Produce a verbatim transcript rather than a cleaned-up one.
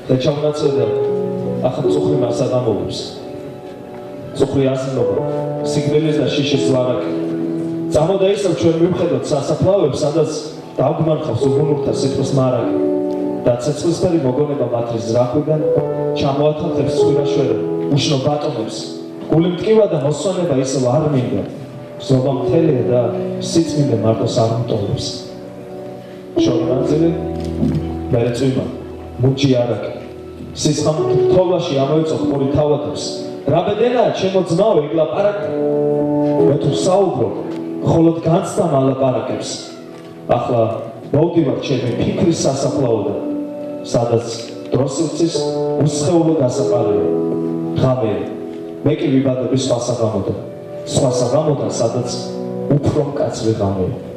და ჩაუნაცვლდა ახლა წუხრი მას აღამოვებს წუხრი აზნობა სიკვდილის და შიშის ვარაკი წამოდა ისევ ჩვენ მივხედოთ სასაფლავებს სადაც დავგმარხავს უგუნურთა სიტყვის მარაგი და ცეცხლისფერი მოგონება მათრის ზრახვიდან ჩამოათანხებს ცხვირაშვერე უშნო ბატონებს გული მტკივა და მოსვანება ისევ არ მინდა ზობა მთელია და სიწმინდე მარტოს არ მტოვებს შორი მანძილი მერე წვიმა მუჭი არაკი სისხამ თოვაში ამოეწო ხმური თავადებს რა ბედენაა ჩემო ძმაო იქ ლაპარაკი მე თუ საუბრობ მხოლოდ განცდამ ალაპარაკებს ახლა მოვდივარ ჩემი ფიქრის სასაფლაოდან სადაც დროსილცის უსხეულო გასაყარია ღამე მე კი ვიბადები სხვა საღამოდან სხვა საღამოდან სადაც უფრო მკაცრი ღამეა